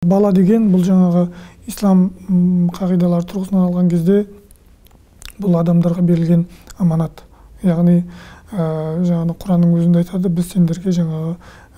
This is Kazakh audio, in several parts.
Бала деген бұл жаңағы ислам қағидалары тұрғысынан алған кезде бұл адамдарға берілген аманат. Яғни жаңағы Құранның өзінде айтады, біз сендерге жаңағы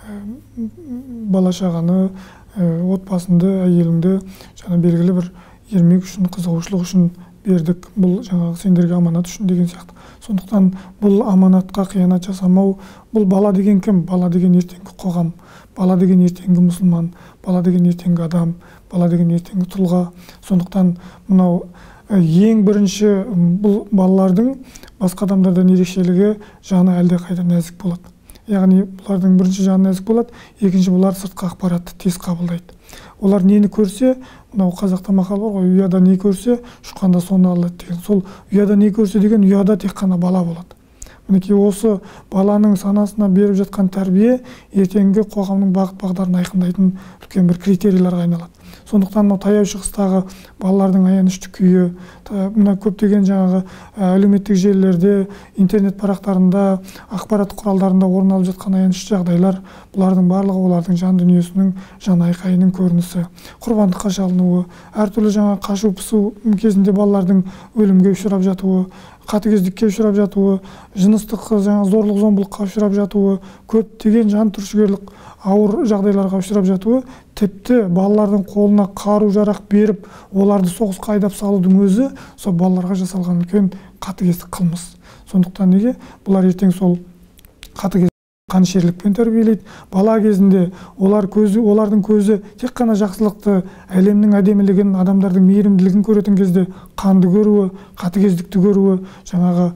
бала шағаны, отбасыңды, әйеліңді жаңа белгілі бір ермек үшін, қызығушылық үшін бердік. Бұл жаңағы сендерге аманат үшін деген сияқты. Сондықтан бұл аманатқа қиянат жасамау, бұл бала деген кім? Бала деген ертеңгі қоғам, бала деген ертеңгі мұсылман, бала деген ертеңгі адам, бала деген ертеңгі тұлға. Сондықтан мынау ең бірінші бұл балалардың басқа адамдардан ерекшелігі жаны әлде қайда нәзік болады. Яғни бұлардың бірінші жаны нәзік болады, екінші бұлар сыртқы ақпаратты тез қабылдайды. Олар нені көрсе, мынау қазақта мақал бар ғой, ұяда не көрсе, шыққанда соны алады деген. Сол ұяда не көрсе деген ұяда тек қана бала болады. Мінекей осы баланың санасына беріп жатқан тәрбие ертеңгі қоғамның бағыт бағдарын айқындайтын үлкен бір критерийлерге айналады. Сондықтан таяу шығыстағы балалардың аянышты күйі, мына көптеген жаңағы әлеуметтік желілерде, интернет парақтарында, ақпарат құралдарында орын алып жатқан аянышты жағдайлар, бұлардың барлығы олардың жан дүниесінің, жан айқайының көрінісі. Құрбандыққа шалынуы, әртүрлі жаңа қашу пысу кезінде балалардың өлімге ұшырап жатуы, қатыгездікке ұшырап жатуы, жыныстық жаңа зорлық зомбылыққа ұшырап жатуы, көптеген жан түршігерлік ауыр жағдайларға ұшырап жатуы, тіпті балалардың қолына қару жарақ беріп, оларды соғысқа айдап салудың өзі сол балаларға жасалған үлкен қатыгездік қылмыс. Сондықтан неге бұлар ертең сол қатыгездік қанішерлікпен тәрбиелейді. Бала кезінде олардың көзі тек қана жақсылықты, әлемнің әдемілігін, адамдардың мейірімділігін көретін кезде қанды көруі, қатыгездікті көруі, жаңағы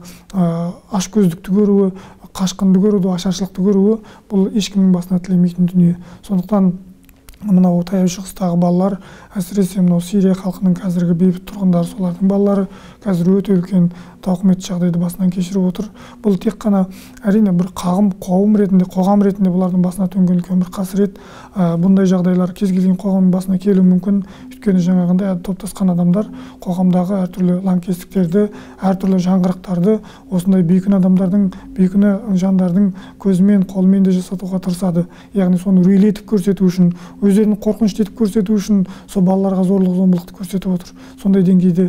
ашкөздікті көруі, қашқынды көруі, ашаршылықты көруі бұл ешкімнің басына тілемейтін дүние. Сондықтан мынау таяу шығыстағы балалар, әсіресе мынау Сирия халқының қазіргі бейбіт тұрғындары, солардың балалары қазір өте үлкен тауқыметті жағдайды басынан кешіріп отыр. Бұл тек қана әрине бір қоғам ретінде бұлардың басына төнген үлкен бір қасірет. Бұндай жағдайлар кез келген қоғамның басына келуі мүмкін. Өйткені жаңағындай топтасқан адамдар қоғамдағы әртүрлі лаңкестіктерді, әртүрлі жаңғырықтарды осындай бейкүнә адамдардың, бейкүнә жандардың көзімен, қолымен де жасатуға тырысады. Яғни соны үрейлетіп көрсету үшін, өздерін қорқынышты етіп көрсету үшін сол балаларға зорлық зомбылықты көрсетіп отыр. Сондай деңгейде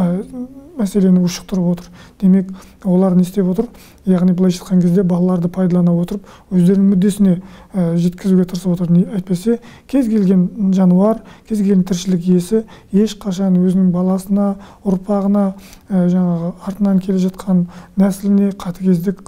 мәселені ушықтырып отыр. Демек, олар не істеп отыр? Яғни былайша айтқан кезде балаларды пайдалана отырып, өздерінің мүддесіне жеткізуге тырысып отыр. Әйтпесе, кез келген жануар, кез келген тіршілік иесі ешқашан өзінің баласына, ұрпағына, жаңағы артынан келе жатқан нәсіліне қатыгездік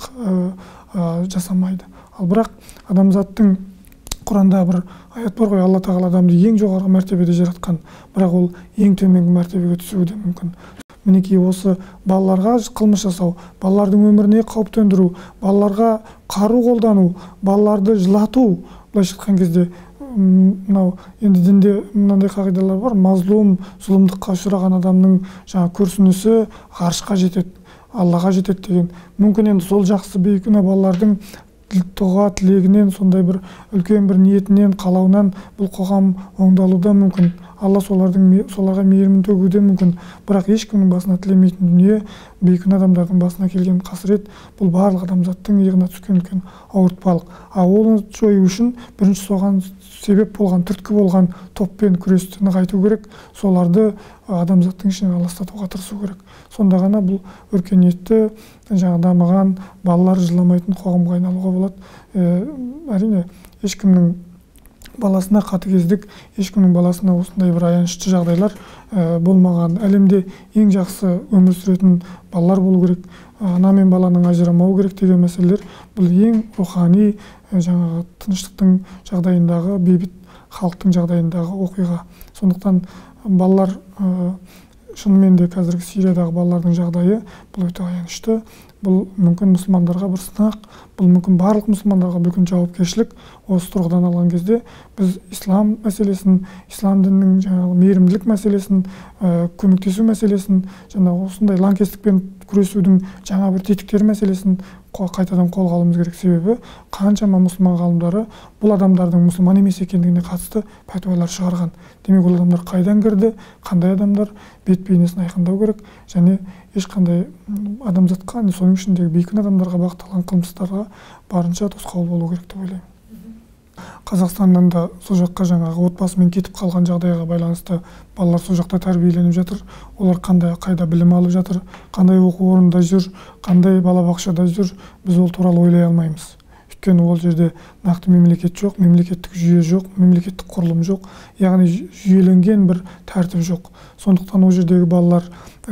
жасамайды. Ал бірақ адамзаттың Құранда бір аят бар ғой, Алла тағала адамды ең жоғарғы мәртебеде жаратқан, бірақ ол ең төменгі мәртебеге түсуі де мүмкін. Мінекей осы балаларға қылмыс жасау, балалардың өміріне қауіп төндіру, балаларға қару қолдану, балаларды жылату, былайша айтқан кезде мынау енді дінде мынандай қағидалар бар, мазлум, зұлымдыққа ұшыраған адамның жаңа күрсінісі ғарышқа жетеді, Аллаға жетеді деген. Мүмкін енді сол жақсы бейкүнә балалардың дұға тілегінен, сондай бір үлкен бір ниетінен, қалауынан бұл қоғам оңдалуда мүмкін. Алла соларға мейірімін төгуде мүмкін. Бірақ ешкімнің басына тілемейтін дүние, бейкүнә адамдардың басына келген қасірет, бұл барлық адамзаттың иығына түскен үлкен ауыртпалық. Оны жою үшін бірінші соған себеп болған, түрткі болған топпен күресті нығайту керек, соларды адамзаттың ішінен аластатуға тырысу керек. Сонда ғана бұл өркениетті, дамыған, балалар жыламайтын қоғамға айналуға болады. Әрине, ешкімнің баласына қатыгездік, ешкімнің баласына осындай бір аянышты жағдайлар болмаған. Әлемде ең жақсы өмір сүретін балалар болу керек, ана мен баланың ажырамауы керек деген мәселелер, бұл ең рухани, жаңағы тыныштықтың жағдайындағы, бейбіт халықтың жағдайындағы оқиға. Сондықтан балалар шынымен де қазіргі Сириядағы балалардың жағдайы бұл өте аянышты. Бұл мүмкін мұсылмандарға бір сынақ, бұл мүмкін барлық мұсылмандарға бүкіл жауапкершілік. Осы тұрғыдан алған кезде біз ислам мәселесін, ислам дінінің жаңағы мейірімділік мәселесін, көмектесу мәселесін, жаңағы осындай лаңкестікпен күресудің жаңа бір тетіктері мәселесін қайтадан қолға алуымыз керек. Себебі қаншама мұсылман ғалымдары бұл адамдардың мұсылман емес екендігіне қатысты пәтуалар шығарған. Демек, ол адамдар қайдан кірді, қандай адамдар, бет бейнесін айқындау керек, және ешқандай адамзатқа, соның ішіндегі бейкүнә адамдарға бағытталған қылмыстарға барынша тосқауыл болу керек деп ойлаймын. Қазақстаннан да сол жаққа жаңағы отбасымен кетіп қалған жағдайға байланысты балалар сол жақта тәрбиеленіп жатыр. Олар қайда білім алып жатыр, қандай оқу орнында жүр, қандай балабақшада жүр, біз ол туралы ойлай алмаймыз. Өйткені ол жерде нақты мемлекет жоқ, мемлекеттік жүйе жоқ, мемлекеттік құрылым жоқ, яғни жүйеленген бір тәртіп жоқ. Сондықтан ол жердегі балалар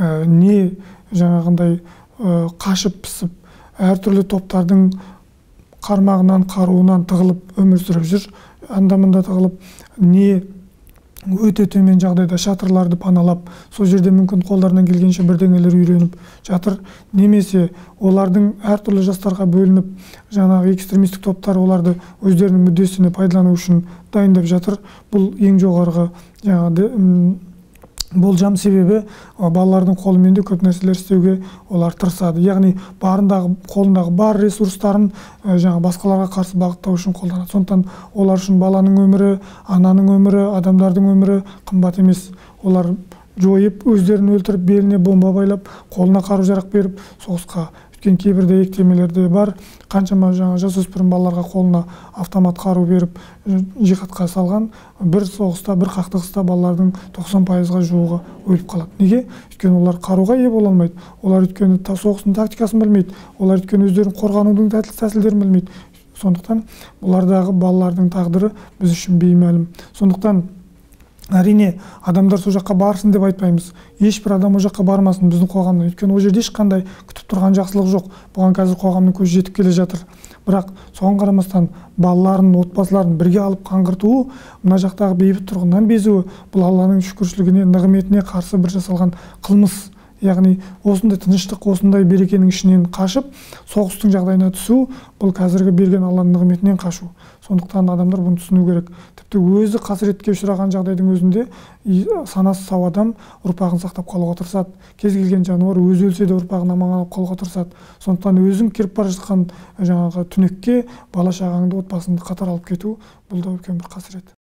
не жаңағындай қашып пісіп, әртүрлі топтардың қармағынан, қаруынан тығылып өмір сүріп жүр, анда-мында тығылып, не өте төмен жағдайда шатырларды паналап, сол жерде мүмкін қолдарынан келгенше бірдеңелер үйреніп жатыр, немесе олардың әртүрлі жастарға бөлініп, жаңағы экстремистік топтар оларды өздерінің мүддесіне пайдалану үшін дайындап жатыр. Бұл ең жоғарғы жаңағы болжам, себебі балалардың қолымен де көп нәрселер істеуге олар тырысады. Яғни қолындағы бар ресурстарын басқаларға қарсы бағыттау үшін қолданады. Сондықтан олар үшін баланың өмірі, ананың өмірі, адамдардың өмірі қымбат емес. Олар жойып, өздерін өлтіріп, беліне бомба байлап, қолына қару-жарақ беріп, соғысқа. Өйткені кейбір дәйектемелерде бар, қаншама жасөспірім балаларға қолына автомат қару беріп, жихадқа салған, бір соғыста, бір қақтығыста балалардың 90%-ға жуығы өліп қалады. Неге? Өйткені олар қаруға ие бола алмайды. Олар өйткені соғыстың тактикасын білмейді. Олар өйткені өздерін қорғанудың тәсілдерін білмейді. Сондықтан бұлардағы балалардың тағдыры біз үшін беймәлім. Сондықтан әрине, адамдар сол жаққа барсын деп айтпаймыз. Ешбір адам ол жаққа бармасын біздің қоғамнан. Өйткені ол жерде ешқандай күтіп тұрған жақсылық жоқ. Бұған қазір қоғамның көзі жетіп келе жатыр. Бірақ соған қарамастан балаларын, отбасыларын бірге алып қаңғыртуы, мына жақтағы бейбіт тұрғыннан безуі, бұл Алланың шүкіршілігіне, нығметіне қарсы бір жасалған қылмыс. Яғни осындай тыныштық, осындай берекенің ішінен қашып, соғыстың жағдайына түсу, бұл қазіргі берген Алланың нығметінен қашу. Сондықтан адамдар бұны түсіну керек. Тіпті өзі қасіретке ұшыраған жағдайдың өзінде санасы сау адам ұрпағын сақтап қалуға тырысады. Кез келген жануар өзі өлсе де ұрпағын аман алып қалуға тырысады. Сондықтан өзің кіріп бара жатқан жаңағы түнекке бала шағаңды, отбасыңды қатар алып кету, бұл да үлкен бір қасірет.